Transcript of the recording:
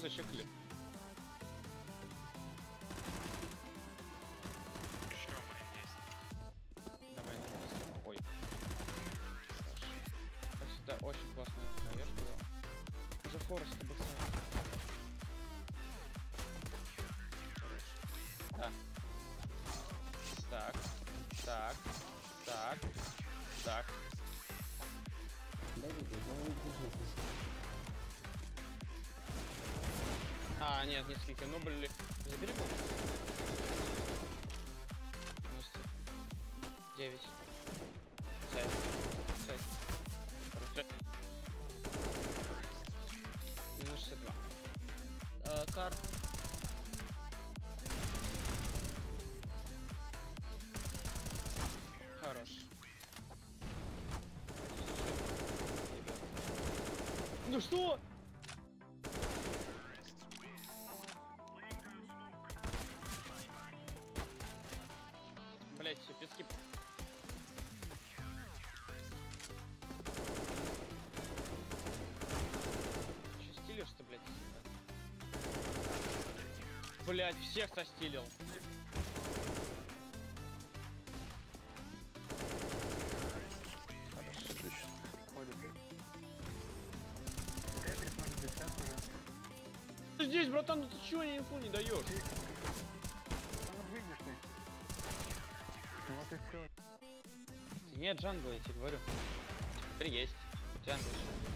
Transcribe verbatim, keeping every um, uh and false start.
зачекли. Еще блин есть. Давай, давай. Ой. Как всегда, очень классная наверх была. За Фореста бы. Да. Так. Так. Так. Так. А, нет, не скипи. Ну, блин. Забери бомбу. девять. шесть. шесть. Минус шестьдесят два. Э, карт. Хорош. Ну что? Блять, все, пески. Че стилишь-то, блять? Блять, всех состилил. Здесь, братан, ну ты чего мне инфу не даешь? Ну выйдешь ты. Ну вот и все. Нет, джангл, я тебе говорю. Теперь есть. Джангл.